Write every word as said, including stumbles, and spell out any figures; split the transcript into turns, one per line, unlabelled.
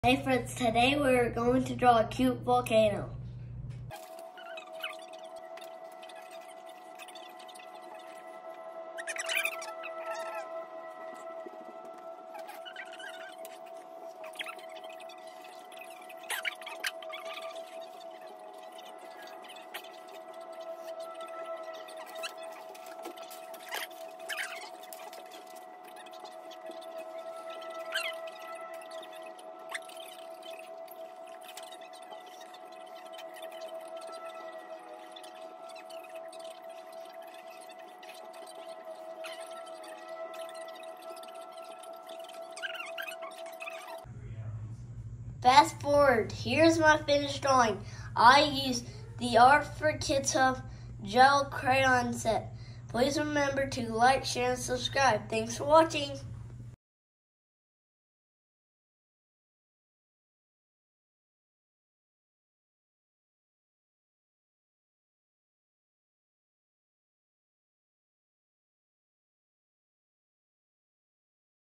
Hey friends, today we're going to draw a cute volcano. Fast forward, here's my finished drawing. I used the Art for Kids Hub gel crayon set. Please remember to like, share, and subscribe. Thanks for watching.